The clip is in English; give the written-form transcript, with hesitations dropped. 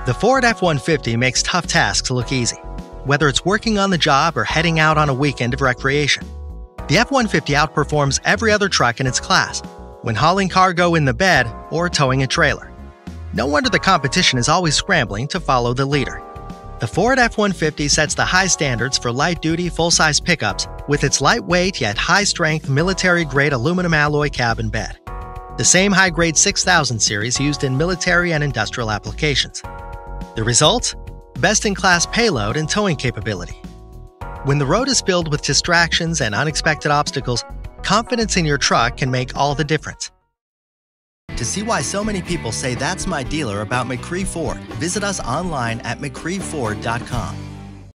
The Ford F-150 makes tough tasks look easy, whether it's working on the job or heading out on a weekend of recreation. The F-150 outperforms every other truck in its class when hauling cargo in the bed or towing a trailer. No wonder the competition is always scrambling to follow the leader. The Ford F-150 sets the high standards for light-duty, full-size pickups with its lightweight yet high-strength military-grade aluminum alloy cab and bed. The same high-grade 6000 series used in military and industrial applications. The result? Best-in-class payload and towing capability. When the road is filled with distractions and unexpected obstacles, confidence in your truck can make all the difference. To see why so many people say that's my dealer about McRee Ford, visit us online at McReeFord.com.